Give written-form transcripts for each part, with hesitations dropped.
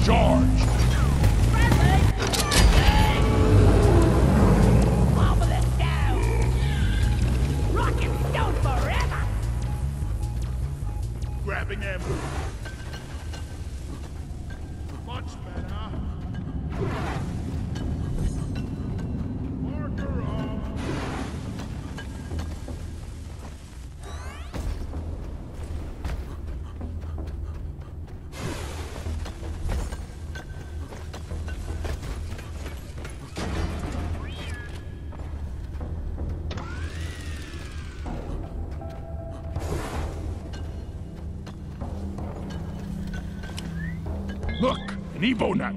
Charge! Marvelous down! Rock and stone forever! Grabbing ammo. Much better. Marker off. Look, an Evo nut.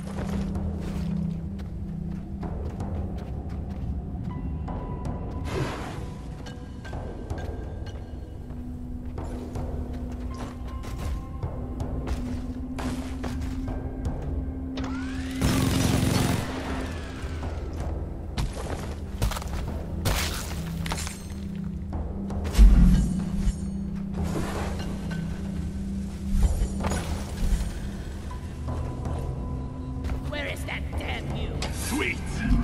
Where is that damn mule? Sweet.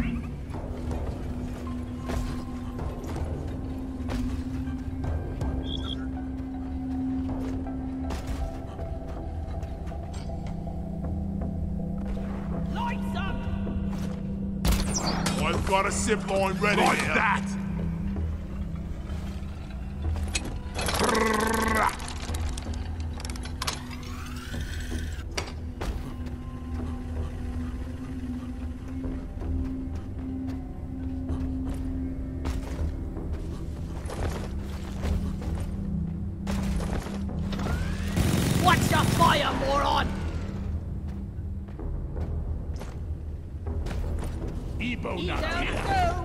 Lights up! I've got a zip line ready. Like that. Watch the fire, moron! Evo Eat nut out here. goes!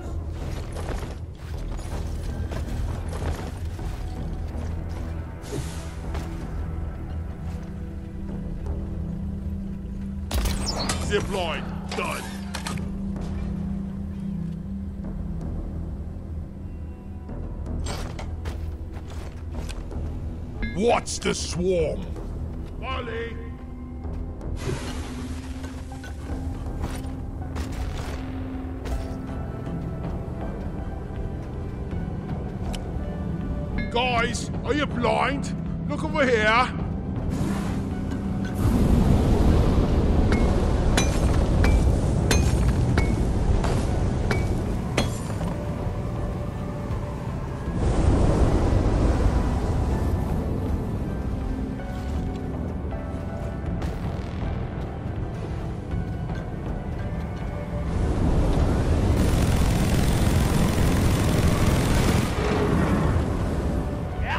Zip line done. Watch the swarm. Molly. Guys, are you blind? Look over here. Yeah?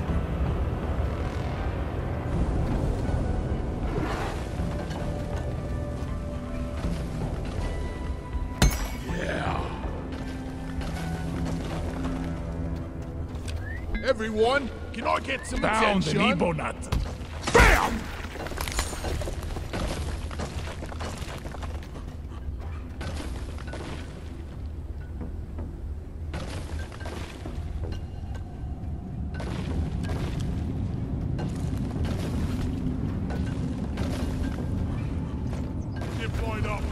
Yeah. Everyone, can I get some attention? Found an Evo nut. Bam! Zip line up.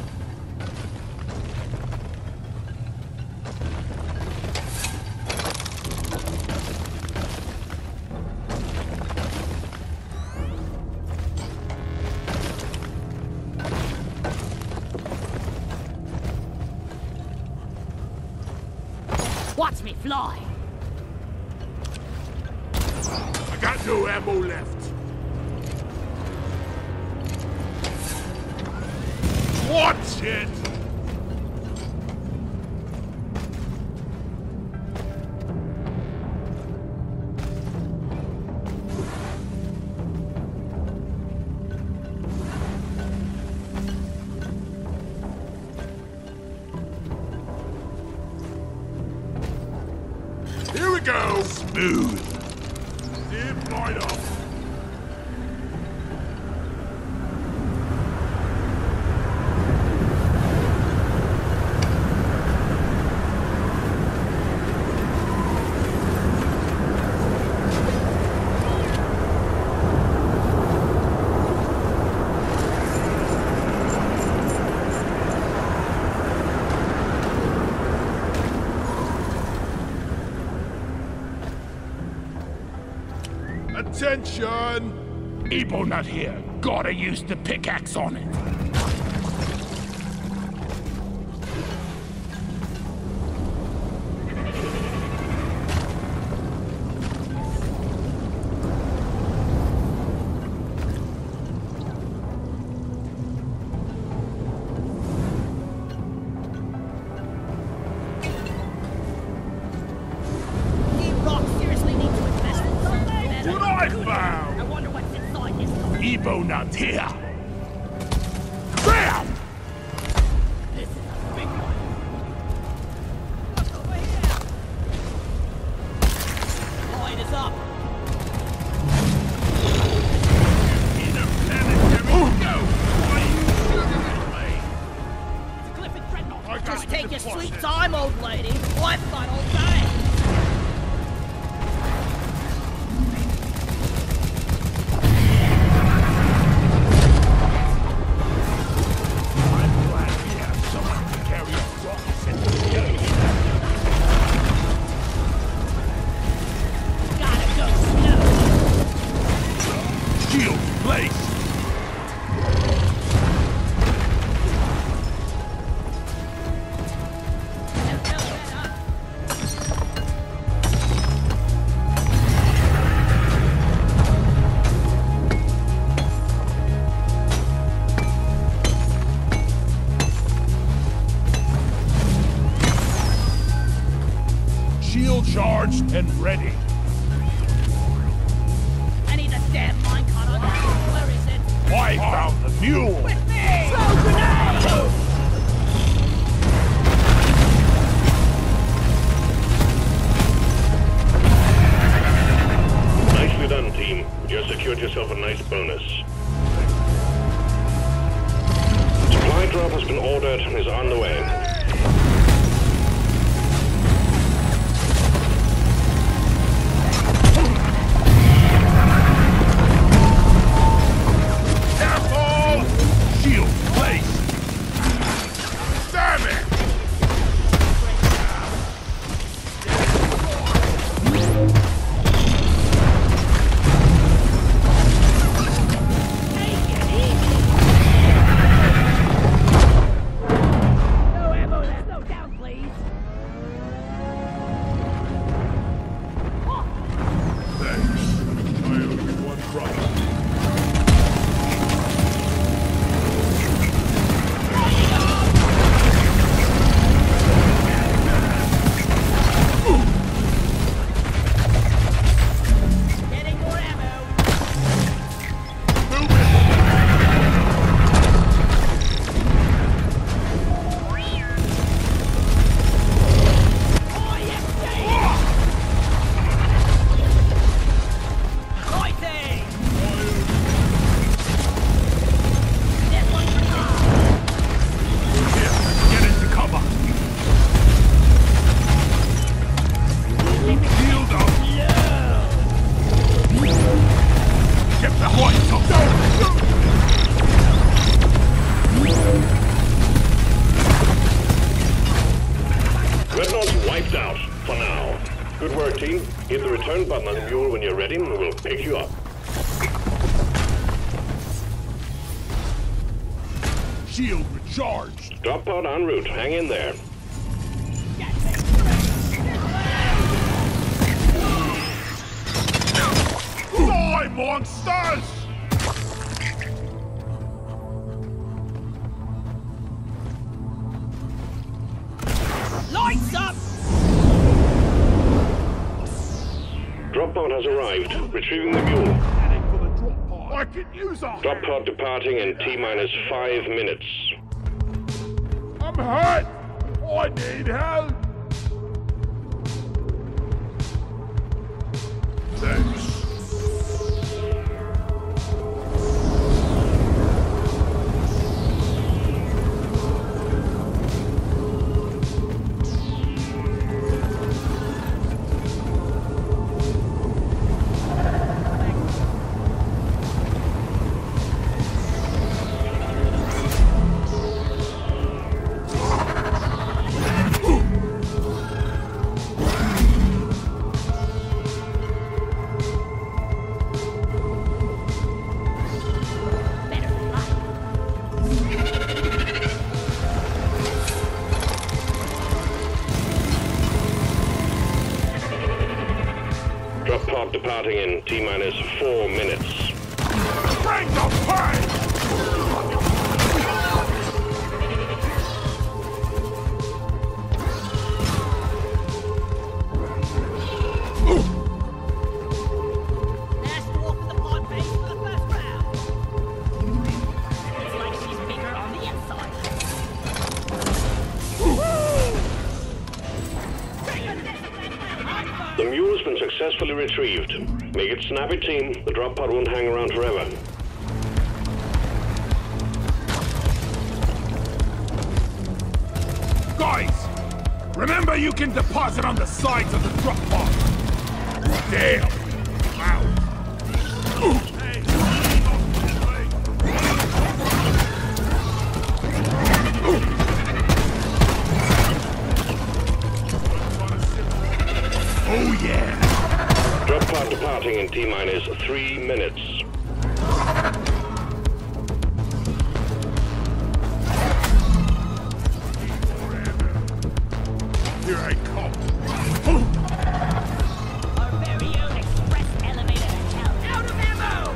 Watch me fly! I got no ammo left. Watch it! Here we go! Smooth. Zip line up. Attention! Ebonut here. Gotta use the pickaxe on it. Ebonut here! Bam! This is a big one. Look over here! Light is up! It's a Clifford Dreadnought. Just take your sweet time, old lady. I've got all day. Shield charged and ready. I need a damn minecart on that. Where is it? I found the mule. With me! Throw grenade! Nicely done, team. You secured yourself a nice bonus. Supply drop has been ordered and is on the way. Dreadnought's wiped out, for now. Good work, team. Hit the return button on the mule when you're ready, and we'll pick you up. Shield recharged. Drop pod en route. Hang in there. Die, monsters! Lights up! Drop pod has arrived. Retrieving the mule. I can use a Drop pod departing in T-minus 5 minutes. I'm hurt! I need help! Thanks. departing in T-minus 4 minutes. Bring the pain! Last walk of the pod base for the first round. Looks like she's bigger on the inside. The mule's been successfully retrieved. Make it snappy, team. The drop pod won't hang around forever. Guys, remember you can deposit on the sides of the drop pod. Damn! Wow. Oh yeah! Drop pod departing in T-minus 3 minutes. Here I come. Our very own express elevator to hell. Out of ammo!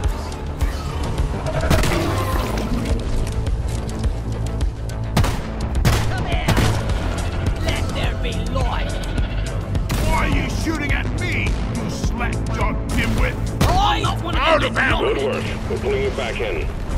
Come here! Let there be light! Why are you shooting at me, you slack-jawed dimwit? I'm not one of Out of ammo! Good work. We're pulling you back in.